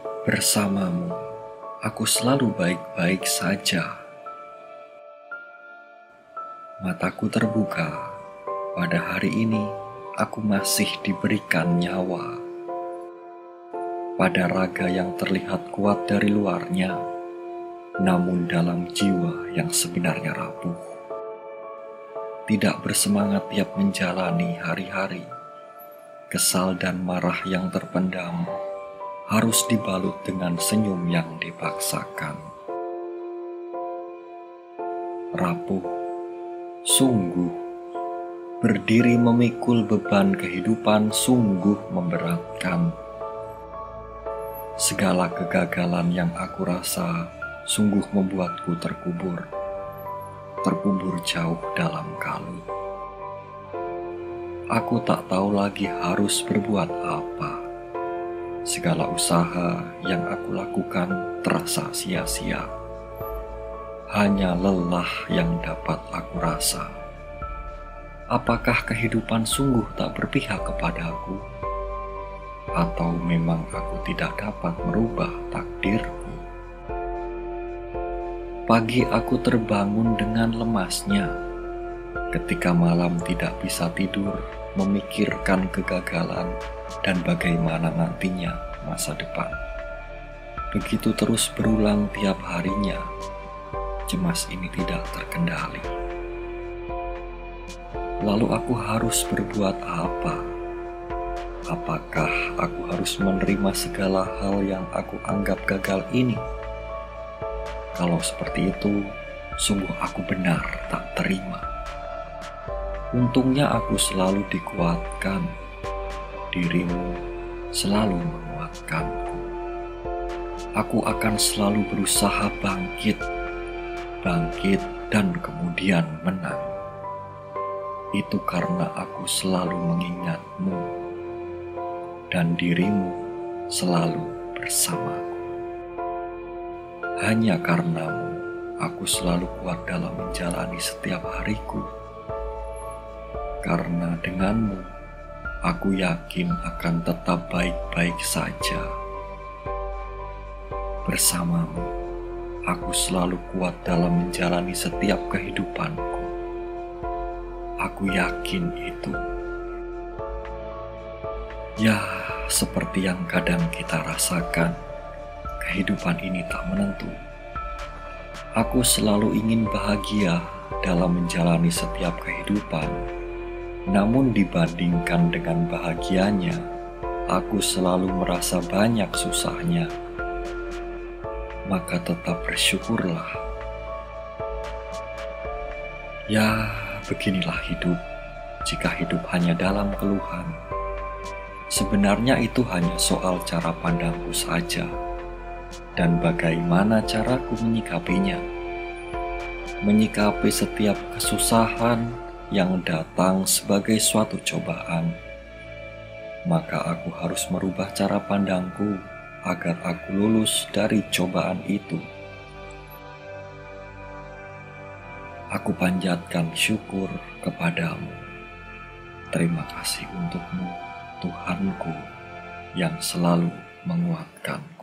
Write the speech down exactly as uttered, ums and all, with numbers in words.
Bersamamu, aku selalu baik-baik saja. Mataku terbuka, pada hari ini aku masih diberikan nyawa. Pada raga yang terlihat kuat dari luarnya, namun dalam jiwa yang sebenarnya rapuh. Tidak bersemangat tiap menjalani hari-hari, kesal dan marah yang terpendam harus dibalut dengan senyum yang dipaksakan. Rapuh, sungguh, berdiri memikul beban kehidupan sungguh memberatkan. Segala kegagalan yang aku rasa sungguh membuatku terkubur, terkubur jauh dalam kalut. Aku tak tahu lagi harus berbuat apa. Segala usaha yang aku lakukan terasa sia-sia. Hanya lelah yang dapat aku rasa. Apakah kehidupan sungguh tak berpihak kepadaku? Atau memang aku tidak dapat merubah takdirku? Pagi aku terbangun dengan lemasnya. Ketika malam tidak bisa tidur, memikirkan kegagalan dan bagaimana nantinya masa depan. Begitu terus berulang tiap harinya, cemas ini tidak terkendali. Lalu aku harus berbuat apa? Apakah aku harus menerima segala hal yang aku anggap gagal ini? Kalau seperti itu, sungguh aku benar tak terima. Untungnya aku selalu dikuatkan. Dirimu selalu menguatkanku. Aku akan selalu berusaha bangkit, bangkit dan kemudian menang. Itu karena aku selalu mengingatmu dan dirimu selalu bersamaku. Hanya karenamu, aku selalu kuat dalam menjalani setiap hariku. Karena denganmu, aku yakin akan tetap baik-baik saja. Bersamamu, aku selalu kuat dalam menjalani setiap kehidupanku. Aku yakin itu. Ya, seperti yang kadang kita rasakan, kehidupan ini tak menentu. Aku selalu ingin bahagia dalam menjalani setiap kehidupan. Namun dibandingkan dengan bahagianya, aku selalu merasa banyak susahnya. Maka tetap bersyukurlah. Ya, beginilah hidup. Jika hidup hanya dalam keluhan, sebenarnya itu hanya soal cara pandangku saja dan bagaimana caraku menyikapinya. Menyikapi setiap kesusahan yang datang sebagai suatu cobaan, maka aku harus merubah cara pandangku agar aku lulus dari cobaan itu. Aku panjatkan syukur kepadamu. Terima kasih untukmu, Tuhanku, yang selalu menguatkan.